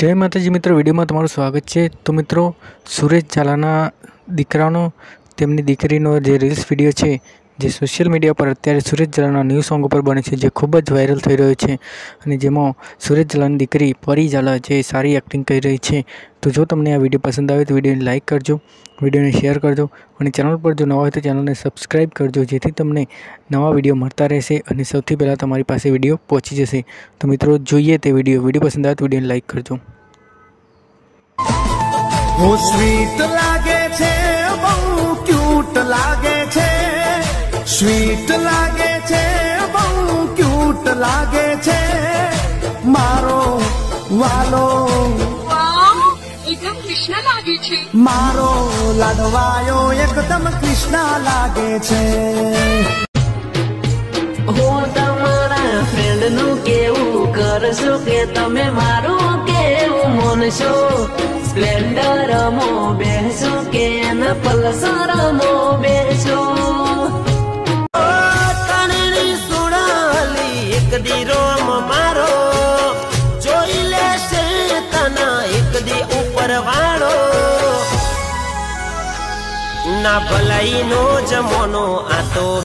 जय माताजी मित्रों, विडियो में तमारुं स्वागत है। तो मित्रों, सुरेश झालाना दीकरानो तेमनी दीकरीनो जे रील्स विडियो है जे सोशियल मीडिया पर अत्यारे सुरेश झालाना न्यू सॉन्ग पर बने छे, जे खूब ज वायरल थई रह्यो छे अने जेमां सुरेश झालानी दीकरी परी झाला जे सारी एक्टिंग करी रही है। तो जो तमने आ विडियो पसंद आवे तो विडियो ने लाइक करजो, विडियो ने शेर करजो और चैनल पर जो नवा होय तो चैनल ने सब्सक्राइब करजो, जेथी तमने नवा विडियो मळता रहेशे अने सौथी पहला तमारी पासे विडियो पहोंची जशे। तो मित्रों, जोईए ते विडियो पसंद आवे तो विडियो ने लाइक करजो। वो स्वीट लागे छे, बहु क्यूट लागे छे, स्वीट लागे छे, बहु क्यूट लागे छे, मारो वालो एकदम कृष्ण लागे छे, मारो लाडवायो एकदम कृष्ण लागे छे। हो तमारा फ्रेंड नु केवू करशो के तमे मारो केवू मनशो, स्प्लेंडर मो बेसो के न पल्सर मो बेसो। कणनी सुडाली एक दी रोम मारो, जोई लेशे तना एक दी ऊपर वाळो, ना भलाई नो जमोनो आ तो